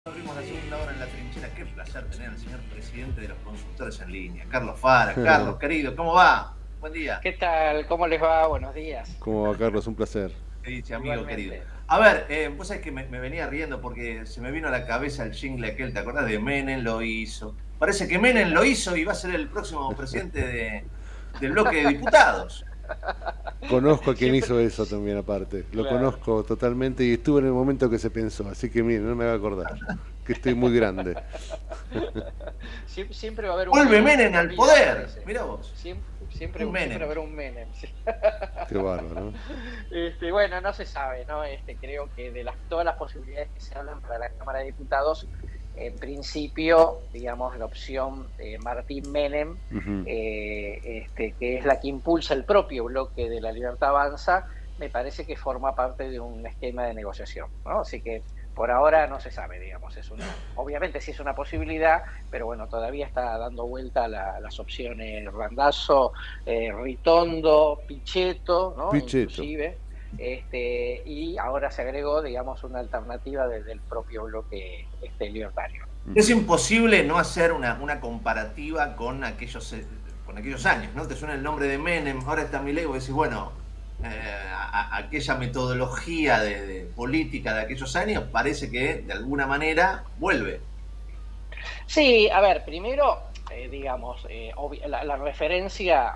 Abrimos la segunda hora en la trinchera. Qué placer tener al señor presidente de los consultores en línea, Carlos Fara. Carlos, querido, ¿cómo va? Buen día. ¿Qué tal? ¿Cómo les va? Buenos días. ¿Cómo va, Carlos? Un placer. ¿Qué dice, amigo querido? Igualmente. A ver, vos sabés que me venía riendo porque se me vino a la cabeza el jingle aquel, ¿te acordás de Menem lo hizo? Parece que ¿Qué Menem tal? lo hizo y va a ser el próximo presidente del bloque de diputados. Conozco a quien Siempre, hizo eso también, aparte. Lo claro. conozco totalmente y estuve en el momento que se pensó. Así que, mire, no me va a acordar. Que estoy muy grande. Siempre va a haber un Vuelve Menem Menem en la al vida, me poder. parece. Mirá vos, Siempre un va a Menem. haber un Menem. Sí. Qué bárbaro, ¿no? Bueno, no se sabe, ¿no? Creo que de todas las posibilidades que se hablan para la Cámara de Diputados, en principio, digamos, la opción de Martín Menem, Ujú. que es la que impulsa el propio bloque de La Libertad Avanza, me parece que forma parte de un esquema de negociación, ¿no? Así que por ahora no se sabe, digamos, obviamente sí es una posibilidad, pero bueno, todavía está dando vuelta las opciones Randazzo, Ritondo, Pichetto, ¿no? Pichetto. Inclusive, y ahora se agregó, digamos, una alternativa desde el propio bloque libertario. Es Ujú. imposible no hacer una comparativa con aquellos años, ¿no? Te suena el nombre de Menem, ahora está Milei, vos decís, bueno, aquella metodología de política de aquellos años parece que de alguna manera vuelve. Sí, a ver, primero, digamos, la referencia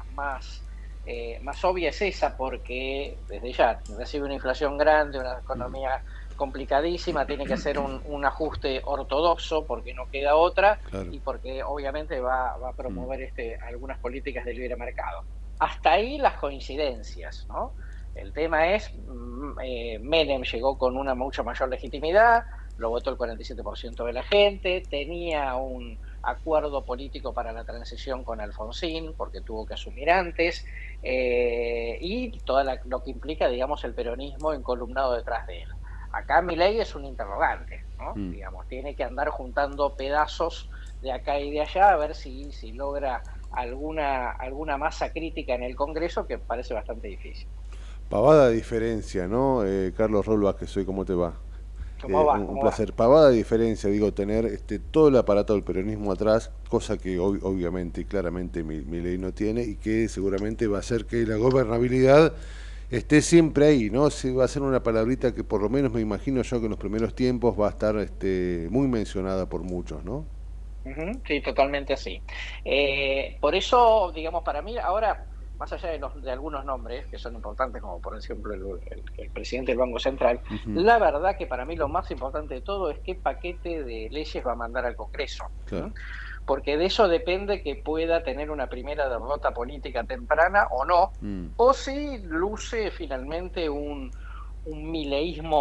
más obvia es esa, porque desde ya recibe una inflación grande, una Ujú. economía complicadísima, tiene que hacer un ajuste ortodoxo porque no queda otra Claro. y porque obviamente va a Mm. promover algunas políticas de libre mercado. Hasta ahí las coincidencias, ¿no? El tema es, Menem llegó con una mucha mayor legitimidad, lo votó el 47% de la gente, tenía un acuerdo político para la transición con Alfonsín, porque tuvo que asumir antes, y todo lo que implica, digamos, el peronismo encolumnado detrás de él. Acá Milei es un interrogante, ¿no? Mm. Digamos, tiene que andar juntando pedazos de acá y de allá a ver si logra alguna masa crítica en el Congreso, que parece bastante difícil. Pavada diferencia, ¿no? Carlos Rolbas, que soy, ¿cómo te va? ¿Cómo va? Un ¿Cómo va? placer. Pavada diferencia, digo, tener todo el aparato del peronismo atrás, cosa que obviamente y claramente mi ley no tiene y que seguramente va a hacer que la gobernabilidad esté siempre ahí, ¿no? Se va a ser una palabrita que por lo menos me imagino yo que en los primeros tiempos va a estar muy mencionada por muchos, ¿no? Ujú, sí, totalmente así. Por eso, digamos, para mí ahora, más allá de algunos nombres que son importantes, como por ejemplo el presidente del Banco Central, Ujú. la verdad que para mí lo más importante de todo es qué paquete de leyes va a mandar al Congreso. ¿Mm? Claro. Porque de eso depende que pueda tener una primera derrota política temprana o no, Mm. o si luce finalmente un mileísmo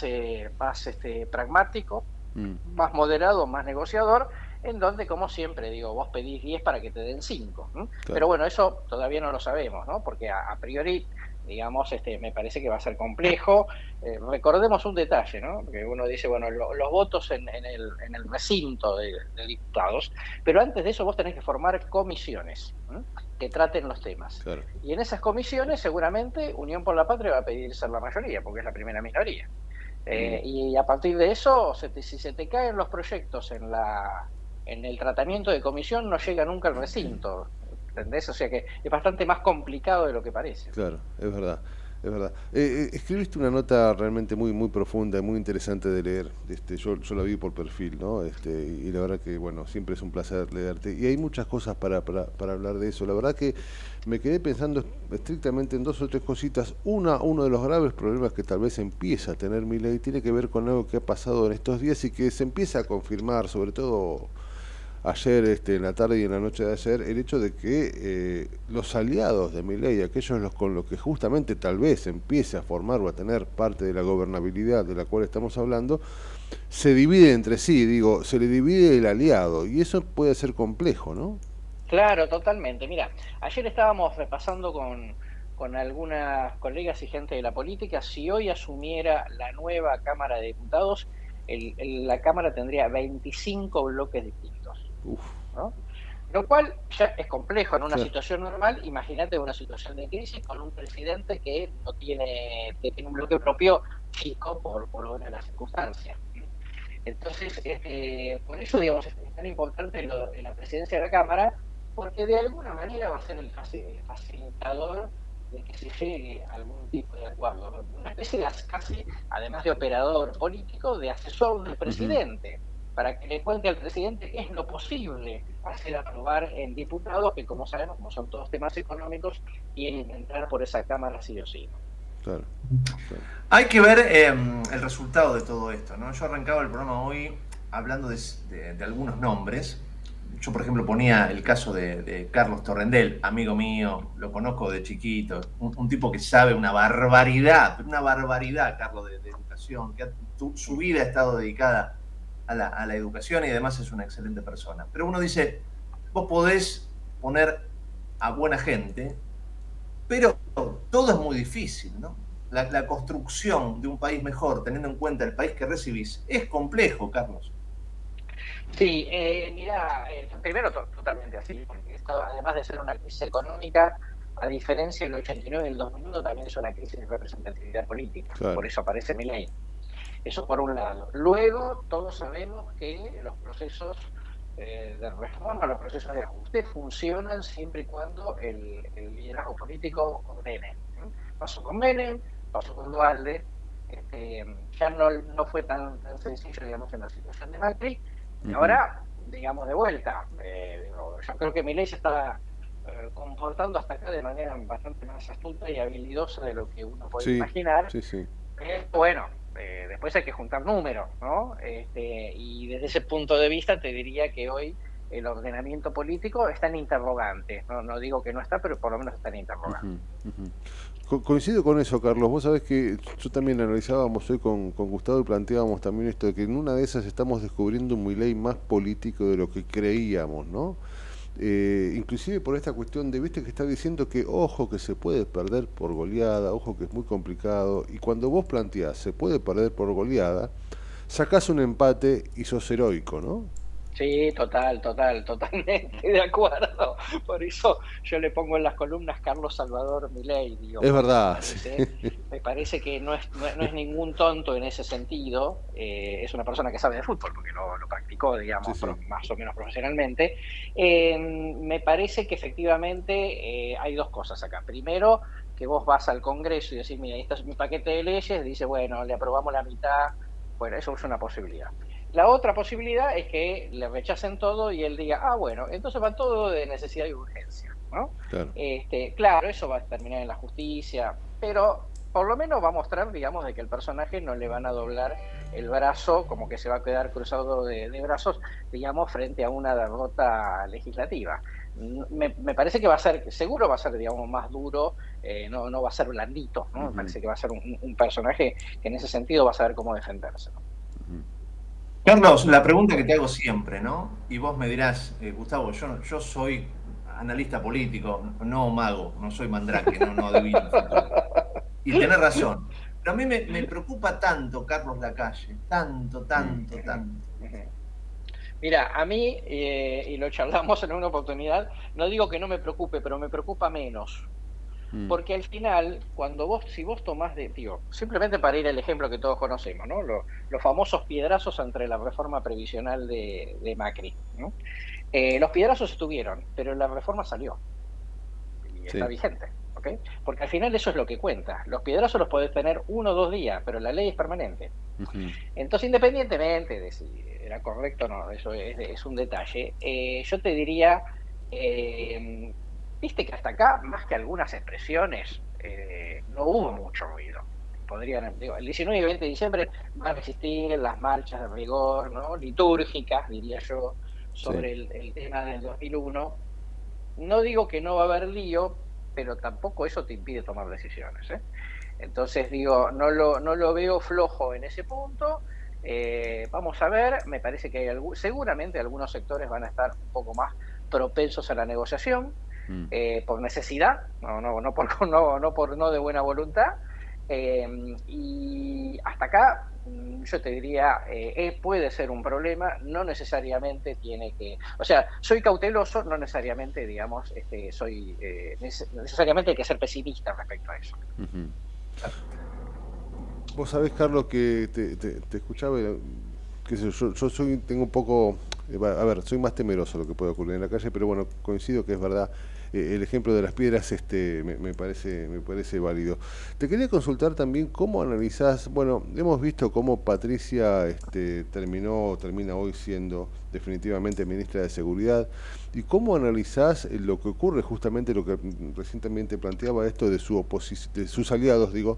más pragmático, Mm. más moderado, más negociador, en donde, como siempre, digo, vos pedís 10 para que te den 5. Pero Claro. bueno, eso todavía no lo sabemos, ¿no? Porque a priori, digamos, me parece que va a ser complejo. Recordemos un detalle, ¿no? Que uno dice, bueno, los votos en el recinto de diputados, pero antes de eso vos tenés que formar comisiones, ¿m? Que traten los temas. Claro. Y en esas comisiones, seguramente, Unión por la Patria va a pedir ser la mayoría, porque es la primera minoría. Mm. Y a partir de eso, si se te caen los proyectos en el tratamiento de comisión, no llega nunca al recinto. ¿Entendés? O sea que es bastante más complicado de lo que parece. Claro, es verdad, es verdad. Escribiste una nota realmente muy profunda y muy interesante de leer. Yo la vi por perfil, ¿no? Y la verdad que, bueno, siempre es un placer leerte. Y hay muchas cosas para hablar de eso. La verdad que me quedé pensando estrictamente en dos o tres cositas. Uno de los graves problemas que tal vez empieza a tener Milei tiene que ver con algo que ha pasado en estos días y que se empieza a confirmar, sobre todo ayer, en la tarde y en la noche de ayer, el hecho de que los aliados de Milei, aquellos con los que justamente tal vez empiece a formar o a tener parte de la gobernabilidad de la cual estamos hablando, se divide entre sí, digo, se le divide el aliado, y eso puede ser complejo, ¿no? Claro, totalmente. Mira, ayer estábamos repasando con algunas colegas y gente de la política, si hoy asumiera la nueva Cámara de Diputados, la Cámara tendría 25 bloques distintos, Uf, ¿no? Lo cual ya es complejo en una claro. situación normal. Imagínate una situación de crisis con un presidente que no tiene, que tiene un bloque propio chico por una de las circunstancias. Entonces, por eso, digamos, es tan importante la presidencia de la Cámara, porque de alguna manera va a ser el facilitador de que se llegue a algún tipo de acuerdo. Una especie de casi, además de operador político, de asesor del presidente, para que le cuente al presidente qué es lo posible hacer aprobar en diputados, que como sabemos, como son todos temas económicos, tienen que entrar por esa Cámara sí o sí. Claro, claro. Hay que ver el resultado de todo esto, ¿no? Yo arrancaba el programa hoy hablando de algunos nombres. Yo, por ejemplo, ponía el caso de Carlos Torrendel, amigo mío, lo conozco de chiquito, un tipo que sabe una barbaridad, Carlos, de educación, que su vida ha estado dedicada a la educación y además es una excelente persona. Pero uno dice, vos podés poner a buena gente, pero todo es muy difícil, ¿no? La construcción de un país mejor, teniendo en cuenta el país que recibís, es complejo, Carlos. Sí, mira, primero totalmente así, porque esto, además de ser una crisis económica, a diferencia del 89 y del 2001, también es una crisis de representatividad política. Claro. Por eso aparece Milei. Eso por un lado. Luego, todos sabemos que los procesos de reforma, los procesos de ajuste funcionan siempre y cuando el liderazgo político ordene. Pasó con Menem, pasó con Dualde, ya no fue tan sencillo, digamos, en la situación de Macri. Y ahora, digamos, de vuelta, yo creo que Milei se está comportando hasta acá de manera bastante más astuta y habilidosa de lo que uno puede imaginar. Sí. Bueno, después hay que juntar números, ¿no? Y desde ese punto de vista te diría que hoy el ordenamiento político está en interrogante. No digo que no está, pero por lo menos está en interrogante. Coincido con eso, Carlos. Vos sabés que yo también analizábamos hoy con Gustavo y planteábamos también esto de que en una de esas estamos descubriendo un Milei más político de lo que creíamos, ¿no? Inclusive por esta cuestión de, viste, que está diciendo que ojo que se puede perder por goleada, ojo que es muy complicado, y cuando vos planteás se puede perder por goleada, sacás un empate y sos heroico, ¿no? Sí, totalmente de acuerdo. Por eso yo le pongo en las columnas Carlos Salvador Milei, digo. Es verdad. Me parece que no es ningún tonto en ese sentido. Es una persona que sabe de fútbol, porque lo practicó, digamos, más o menos profesionalmente. Me parece que efectivamente hay dos cosas acá. Primero, que vos vas al Congreso y decís, mira, este es mi paquete de leyes, dice, bueno, le aprobamos la mitad. Bueno, eso es una posibilidad. La otra posibilidad es que le rechacen todo y él diga, bueno, entonces va todo de necesidad y urgencia, ¿no? Claro. Claro, eso va a terminar en la justicia, pero por lo menos va a mostrar, digamos, de que el personaje no le van a doblar el brazo, como que se va a quedar cruzado de brazos, digamos, frente a una derrota legislativa. Me parece que seguro va a ser, digamos, más duro, no va a ser blandito, ¿no? Me parece que va a ser un personaje que en ese sentido va a saber cómo defenderse, ¿no? Carlos, la pregunta que te hago siempre, ¿no? Y vos me dirás, Gustavo, yo soy analista político, no mago, no soy mandrake, no adivino. Y tenés razón. Pero a mí me preocupa tanto Carlos Lacalle, tanto. Mira, a mí, y lo charlamos en una oportunidad, no digo que no me preocupe, pero me preocupa menos. Porque al final, si vos tomás simplemente para ir al ejemplo que todos conocemos, ¿no? Los famosos piedrazos entre la reforma previsional de Macri, ¿no? Los piedrazos estuvieron, pero la reforma salió y está vigente, ¿ok? Porque al final eso es lo que cuenta. Los piedrazos los podés tener 1 o 2 días, pero la ley es permanente. Entonces, independientemente de si era correcto o no, eso es un detalle, yo te diría... viste que hasta acá, más que algunas expresiones, no hubo mucho ruido. El 19 y 20 de diciembre van a existir las marchas de rigor, ¿no? Litúrgicas, diría yo, sobre el tema del 2001. No digo que no va a haber lío, pero tampoco eso te impide tomar decisiones, ¿eh? Entonces, no lo veo flojo en ese punto. Vamos a ver, me parece que seguramente algunos sectores van a estar un poco más propensos a la negociación. Por necesidad, no por de buena voluntad, y hasta acá yo te diría puede ser un problema, no necesariamente tiene que, o sea, soy cauteloso, no necesariamente, digamos, necesariamente hay que ser pesimista respecto a eso. Vos sabés, Carlos, que te escuchaba qué sé yo tengo un poco, a ver, soy más temeroso de lo que puede ocurrir en la calle, pero bueno, coincido que es verdad. El ejemplo de las piedras me parece válido. Te quería consultar también cómo analizás, bueno, hemos visto cómo Patricia termina hoy siendo definitivamente ministra de Seguridad, y cómo analizás lo que ocurre, justamente lo que recientemente planteaba, esto de de sus aliados, digo,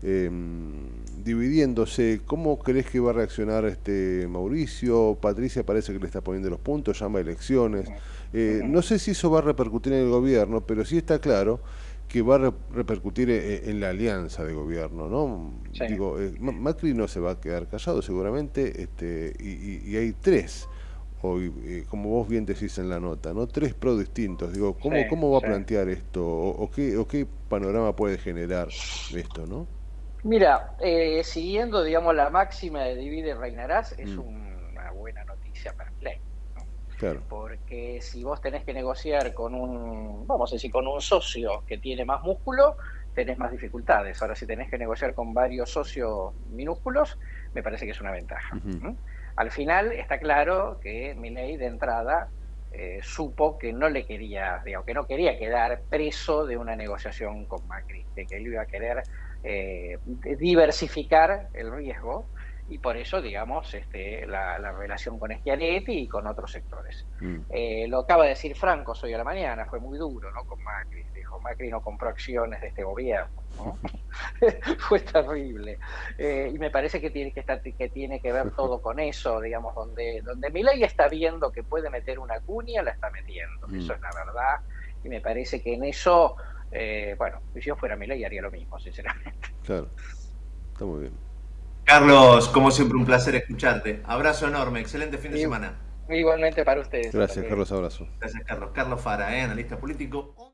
dividiéndose. ¿Cómo crees que va a reaccionar Mauricio? Patricia parece que le está poniendo los puntos, llama a elecciones. No sé si eso va a repercutir en el gobierno, pero sí está claro que va a repercutir en la alianza de gobierno, ¿no? Sí. Digo, Macri no se va a quedar callado seguramente, y hay tres, hoy, como vos bien decís en la nota, ¿no? Tres pro distintos. Digo, ¿cómo va a plantear esto? ¿O qué panorama puede generar esto, no? Mira, siguiendo, digamos, la máxima de divide y reinarás, es una buena noticia para Milei. Claro. Porque si vos tenés que negociar con vamos a decir, con un socio que tiene más músculo, tenés más dificultades. Ahora, si tenés que negociar con varios socios minúsculos, me parece que es una ventaja. Al final está claro que Milei de entrada supo que no le quería, digamos, que no quería quedar preso de una negociación con Macri, que él iba a querer diversificar el riesgo. Y por eso, digamos, la relación con Schiaretti y con otros sectores. Lo acaba de decir Franco hoy a la mañana, fue muy duro, ¿no? Con Macri. Dijo, Macri no compró acciones de este gobierno, ¿no? Fue terrible. Y me parece que tiene que ver todo con eso, digamos, donde Milei está viendo que puede meter una cuña, la está metiendo. Eso es la verdad. Y me parece que en eso, bueno, si yo fuera Milei haría lo mismo, sinceramente. Claro, está muy bien. Carlos, como siempre, un placer escucharte. Abrazo enorme, excelente fin de semana. Igualmente para ustedes. Gracias, Carlos, abrazo. Gracias, Carlos. Carlos Fara, analista político.